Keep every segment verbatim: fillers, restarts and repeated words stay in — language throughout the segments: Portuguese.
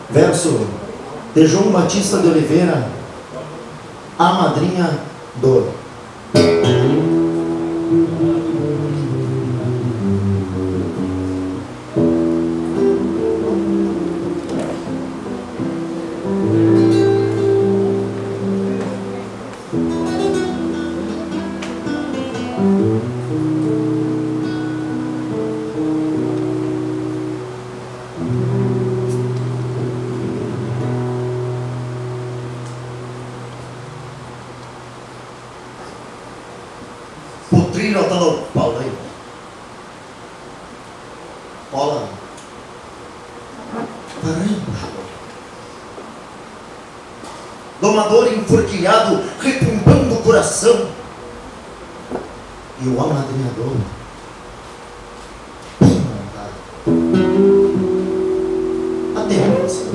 Verso de João Batista de Oliveira, a madrinha Dor. Potrilho tá no pau aí. Olha. Caramba. Domador enforquilhado, retumbando o coração. E o amadrinhador bem montado. Até onde você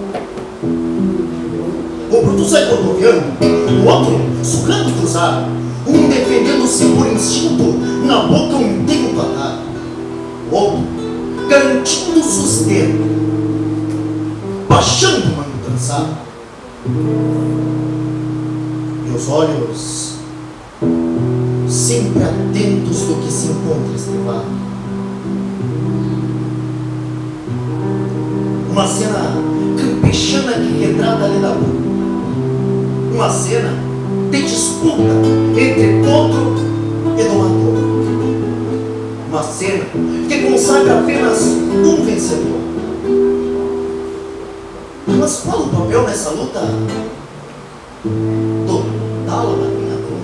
o Bruto sai cordoviando, o outro sugando cruzado. Um defendendo-se por instinto, na boca um tempo atado. O outro garantindo o sustento, baixando uma cansado. E os olhos sempre atentos do que se encontra estribado. Uma cena campechana que retrata a lida boa. Uma cena de disputa entre potro e domador. Uma cena que consagra apenas um vencedor. Mas qual o papel nessa luta do tal amadrinhador?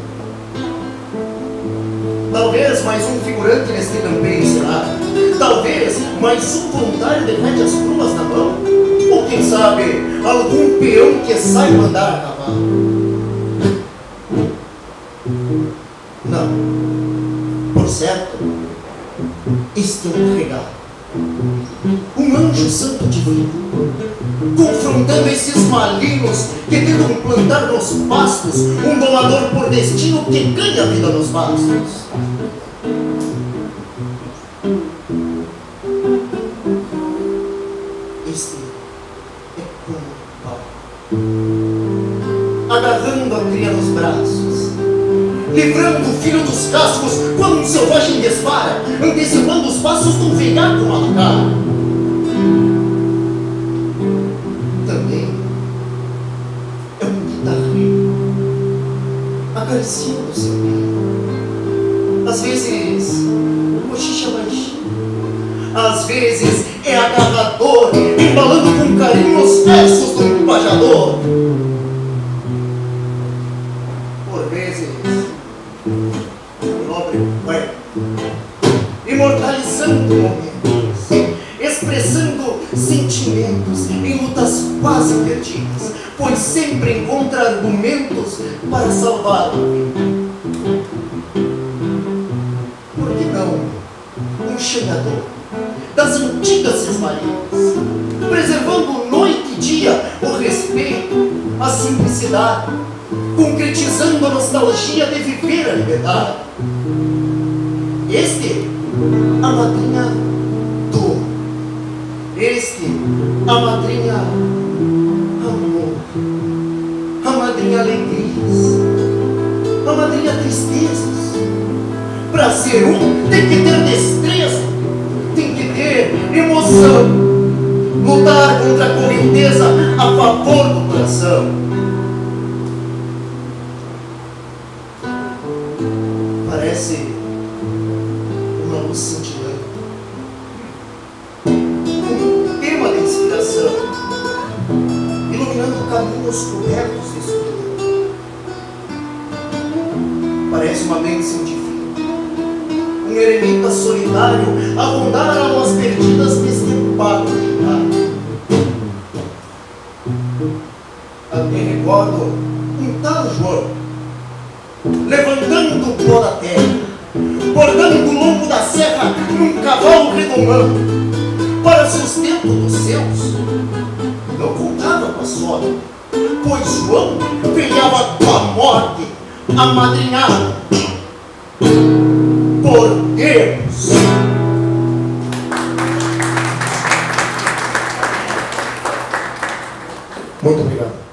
Talvez mais um figurante neste campeiro será. Talvez mais um voluntário de rédeas cruas na mão. Ou quem sabe algum peão que saiba andar a cavalo. Não, por certo, este é um regalo, um anjo santo divino, confrontando esses malignos que tentam plantar nos pastos um domador por destino que ganha a vida nos bastos. Este é como o pau, agarrando a cria nos braços, livrando o filho dos cascos quando um selvagem dispara, antecipando os passos de um vegaco malucado. Também é um guitarreiro, acariciando seu peito. Às vezes, cochicha baixinho. Às vezes, é agarrador, embalando com carinho os versos do empajador. Por vezes, Ué, imortalizando momentos, expressando sentimentos em lutas quase perdidas, pois sempre encontra argumentos para salvar a vida. Por que não um chegador das antigas cismarias, preservando noite e dia o respeito, a simplicidade, concretizando a nostalgia de viver a liberdade? Este, a madrinha dor. Este, a madrinha amor. A madrinha alegrias. A madrinha tristezas. Para ser um, tem que ter destreza. Tem que ter emoção. Lutar contra a correnteza a favor do coração. Parece uma luz cintilante, um tema de inspiração, iluminando caminhos cobertos de escuridão. Parece uma bênção divina, um eremita solitário a rondar almas perdidas neste pago de até recordo um tal João, levantando o pó da terra, bordando o lombo da serra num cavalo redomando, para sustento dos seus. Não contava com a sorte, pois João veio com a morte, amadrinhado por Deus. Muito obrigado.